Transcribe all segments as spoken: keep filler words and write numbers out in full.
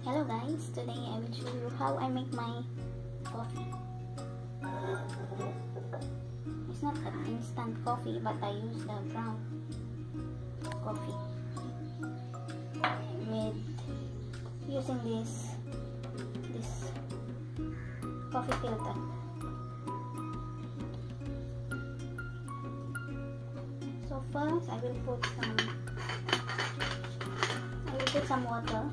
Hello guys, today I will show you how I make my coffee. It's not an instant coffee, but I use the ground coffee with using this this coffee filter. So first I will put some I will put some water.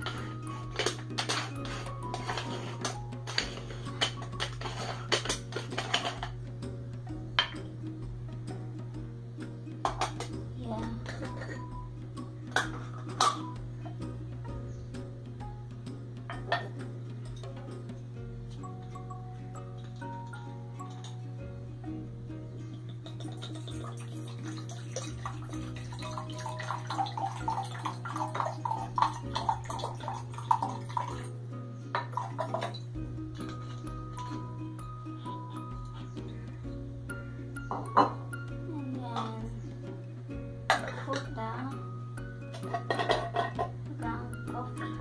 And then put the ground coffee.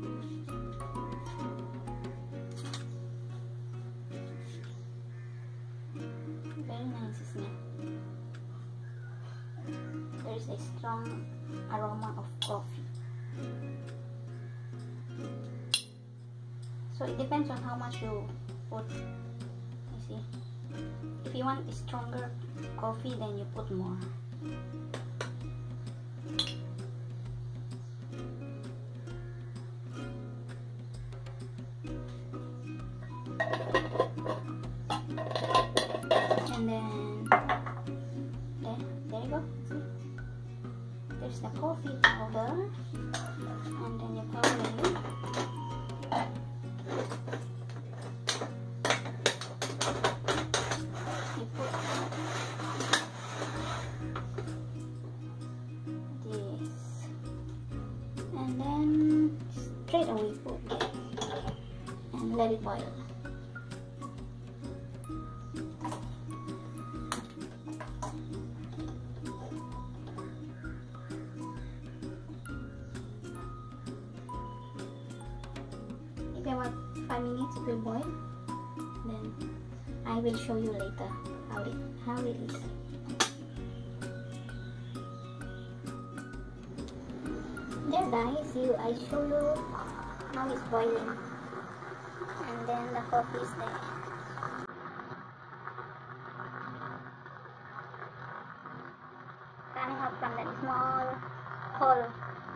Very nice, isn't it? There is a strong aroma of coffee. So it depends on how much you put. You see, if you want a stronger coffee, then you put more. And then there, there you go. See? There's the coffee powder, and then you powder it. You put this, and then straight away put it and let it boil. About five minutes it will boil. Then I will show you later how it how it is. There guys, you I show you how it's boiling, and then the coffee is there. Coming out from that small hole.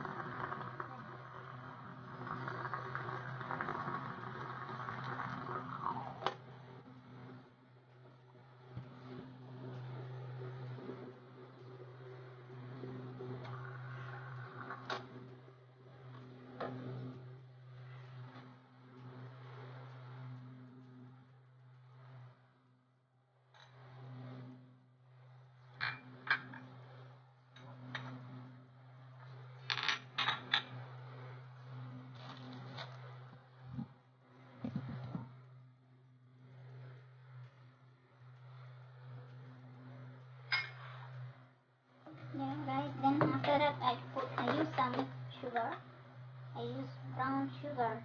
Yeah, right. Then after that, I put I use some sugar. I use brown sugar.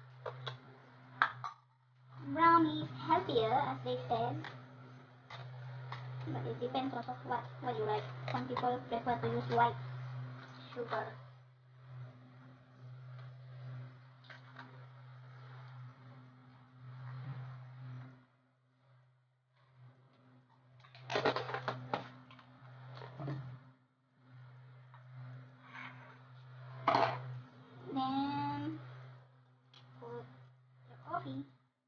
Brown is healthier, as they said, but it depends also what what you like. Some people prefer to use white sugar. Then put the coffee.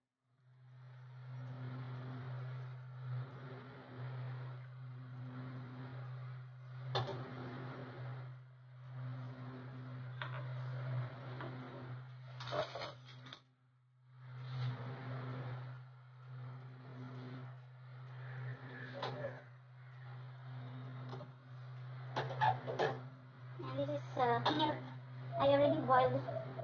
And this is uh, I already boiled.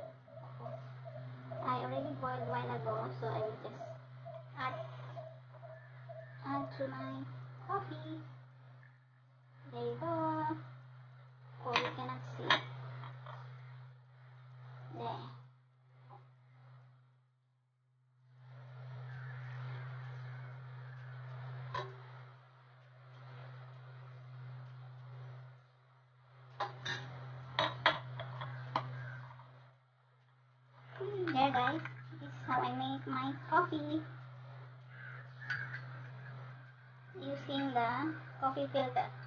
I already boiled a while ago, so I will just add add to my coffee. There you go. Oh, you cannot see. There. how I make my coffee using the coffee filter.